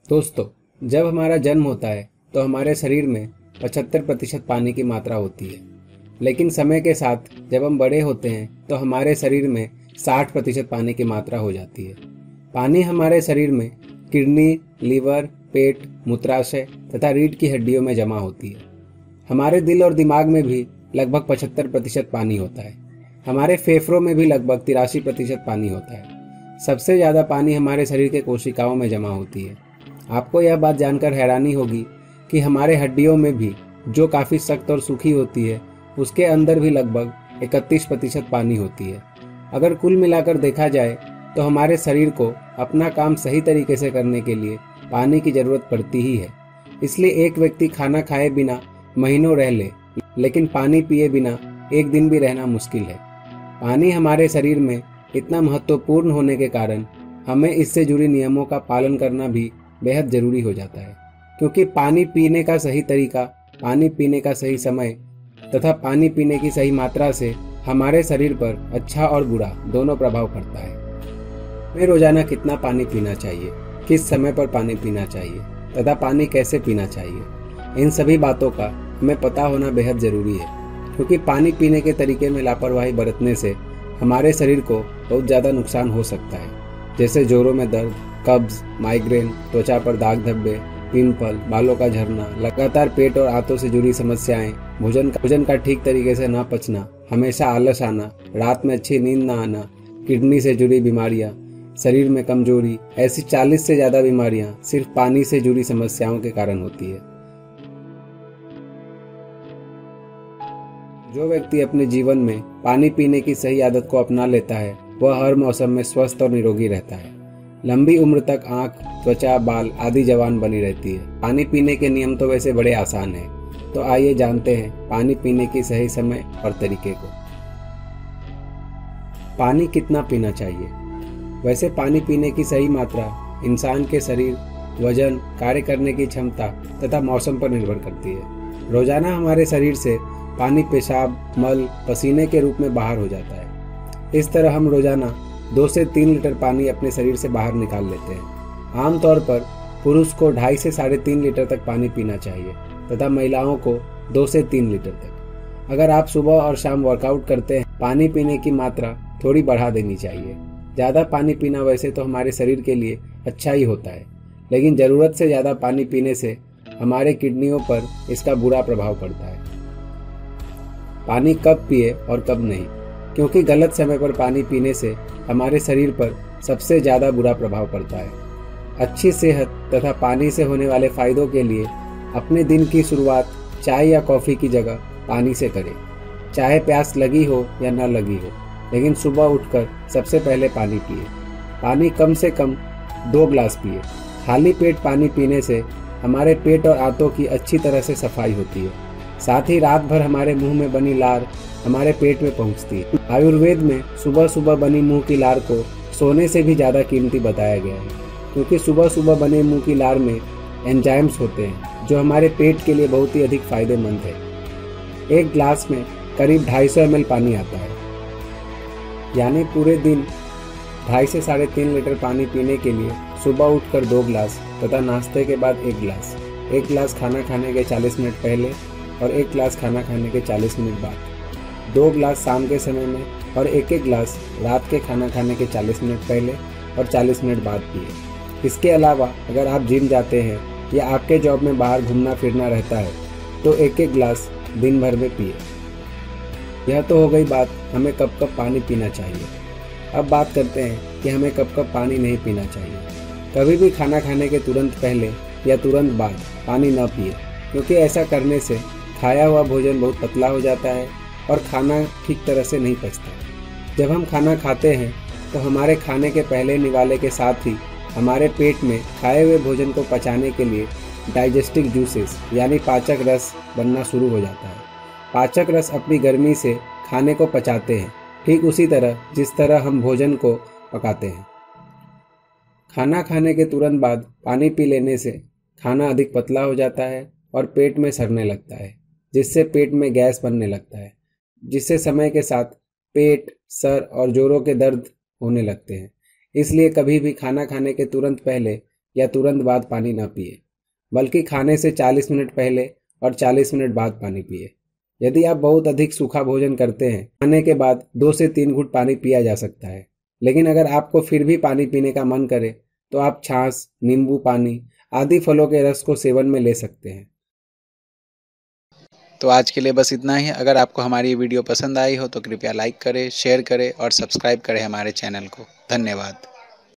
दोस्तों, जब हमारा जन्म होता है तो हमारे शरीर में 75% पानी की मात्रा होती है। लेकिन समय के साथ जब हम बड़े होते हैं तो हमारे शरीर में 60% पानी की मात्रा हो जाती है। पानी हमारे शरीर में किडनी, लीवर, पेट, मूत्राशय तथा रीढ़ की हड्डियों में जमा होती है। हमारे दिल और दिमाग में भी लगभग 75% पानी होता है। हमारे फेफड़ों में भी लगभग 83% पानी होता है। सबसे ज़्यादा पानी हमारे शरीर के कोशिकाओं में जमा होती है। आपको यह बात जानकर हैरानी होगी कि हमारे हड्डियों में भी, जो काफ़ी सख्त और सूखी होती है, उसके अंदर भी लगभग 31% पानी होती है। अगर कुल मिलाकर देखा जाए तो हमारे शरीर को अपना काम सही तरीके से करने के लिए पानी की ज़रूरत पड़ती ही है। इसलिए एक व्यक्ति खाना खाए बिना महीनों रह ले, लेकिन पानी पिए बिना एक दिन भी रहना मुश्किल है। पानी हमारे शरीर में इतना महत्वपूर्ण होने के कारण हमें इससे जुड़ी नियमों का पालन करना भी बेहद ज़रूरी हो जाता है, क्योंकि पानी पीने का सही तरीका, पानी पीने का सही समय तथा पानी पीने की सही मात्रा से हमारे शरीर पर अच्छा और बुरा दोनों प्रभाव पड़ता है। हमें रोजाना कितना पानी पीना चाहिए, किस समय पर पानी पीना चाहिए तथा पानी कैसे पीना चाहिए, इन सभी बातों का हमें पता होना बेहद ज़रूरी है, क्योंकि पानी पीने के तरीके में लापरवाही बरतने से हमारे शरीर को बहुत ज़्यादा नुकसान हो सकता है, जैसे जोड़ों में दर्द, कब्ज, माइग्रेन, त्वचा पर दाग धब्बे, पिंपल, बालों का झड़ना, लगातार पेट और आंतों से जुड़ी समस्याएं, भोजन का ठीक तरीके से न पचना, हमेशा आलस आना, रात में अच्छी नींद न आना, किडनी से जुड़ी बीमारियां, शरीर में कमजोरी, ऐसी 40 से ज़्यादा बीमारियां सिर्फ पानी से जुड़ी समस्याओं के कारण होती है। जो व्यक्ति अपने जीवन में पानी पीने की सही आदत को अपना लेता है, वह हर मौसम में स्वस्थ और निरोगी रहता है। लंबी उम्र तक आंख, त्वचा, बाल आदि जवान बनी रहती है। पानी पीने के नियम तो वैसे बड़े आसान हैं, तो आइए जानते हैं पानी पीने की सही समय और तरीके को। पानी कितना पीना चाहिए? वैसे पानी पीने की सही मात्रा इंसान के शरीर, वजन, कार्य करने की क्षमता तथा मौसम पर निर्भर करती है। रोजाना हमारे शरीर से पानी पेशाब, मल, पसीने के रूप में बाहर हो जाता है। इस तरह हम रोजाना 2 से 3 लीटर पानी अपने शरीर से बाहर निकाल लेते हैं। आमतौर पर पुरुष को 2.5 से 3.5 लीटर तक पानी पीना चाहिए तथा महिलाओं को 2 से 3 लीटर तक। अगर आप सुबह और शाम वर्कआउट करते हैं, पानी पीने की मात्रा थोड़ी बढ़ा देनी चाहिए। ज़्यादा पानी पीना वैसे तो हमारे शरीर के लिए अच्छा ही होता है, लेकिन ज़रूरत से ज़्यादा पानी पीने से हमारे किडनियों पर इसका बुरा प्रभाव पड़ता है। पानी कब पिए और कब नहीं, क्योंकि गलत समय पर पानी पीने से हमारे शरीर पर सबसे ज़्यादा बुरा प्रभाव पड़ता है। अच्छी सेहत तथा पानी से होने वाले फायदों के लिए अपने दिन की शुरुआत चाय या कॉफ़ी की जगह पानी से करें। चाहे प्यास लगी हो या न लगी हो, लेकिन सुबह उठकर सबसे पहले पानी पिए। पानी कम से कम 2 ग्लास पिए। खाली पेट पानी पीने से हमारे पेट और आंतों की अच्छी तरह से सफाई होती है। साथ ही रात भर हमारे मुंह में बनी लार हमारे पेट में पहुंचती है। आयुर्वेद में सुबह सुबह बनी मुंह की लार को सोने से भी ज़्यादा कीमती बताया गया है, क्योंकि सुबह सुबह बने मुंह की लार में एंजाइम्स होते हैं जो हमारे पेट के लिए बहुत ही अधिक फायदेमंद है। एक ग्लास में करीब 250 ml पानी आता है, यानी पूरे दिन 2.5 से 3.5 लीटर पानी पीने के लिए सुबह उठकर 2 ग्लास तथा नाश्ते के बाद 1 ग्लास, 1 ग्लास खाना खाने के 40 मिनट पहले और 1 ग्लास खाना खाने के 40 मिनट बाद, 2 ग्लास शाम के समय में और 1-1 ग्लास रात के खाना खाने के 40 मिनट पहले और 40 मिनट बाद पिए। इसके अलावा अगर आप जिम जाते हैं या आपके जॉब में बाहर घूमना फिरना रहता है तो 1-1 ग्लास दिन भर में पिए। यह तो हो गई बात हमें कब कब पानी पीना चाहिए। अब बात करते हैं कि हमें कब कब पानी नहीं पीना चाहिए। कभी भी खाना खाने के तुरंत पहले या तुरंत बाद पानी न पिए, क्योंकि ऐसा करने से खाया हुआ भोजन बहुत पतला हो जाता है और खाना ठीक तरह से नहीं पचता। जब हम खाना खाते हैं तो हमारे खाने के पहले निवाले के साथ ही हमारे पेट में खाए हुए भोजन को पचाने के लिए डाइजेस्टिव जूसेस यानी पाचक रस बनना शुरू हो जाता है। पाचक रस अपनी गर्मी से खाने को पचाते हैं, ठीक उसी तरह जिस तरह हम भोजन को पकाते हैं। खाना खाने के तुरंत बाद पानी पी लेने से खाना अधिक पतला हो जाता है और पेट में सड़ने लगता है, जिससे पेट में गैस बनने लगता है, जिससे समय के साथ पेट, सर और जोड़ों के दर्द होने लगते हैं। इसलिए कभी भी खाना खाने के तुरंत पहले या तुरंत बाद पानी न पिए, बल्कि खाने से 40 मिनट पहले और 40 मिनट बाद पानी पिए। यदि आप बहुत अधिक सूखा भोजन करते हैं, खाने के बाद 2 से 3 घूंट पानी पिया जा सकता है। लेकिन अगर आपको फिर भी पानी पीने का मन करे तो आप छाछ, नींबू पानी आदि फलों के रस को सेवन में ले सकते हैं। तो आज के लिए बस इतना ही। अगर आपको हमारी ये वीडियो पसंद आई हो तो कृपया लाइक करें, शेयर करें और सब्सक्राइब करें हमारे चैनल को। धन्यवाद।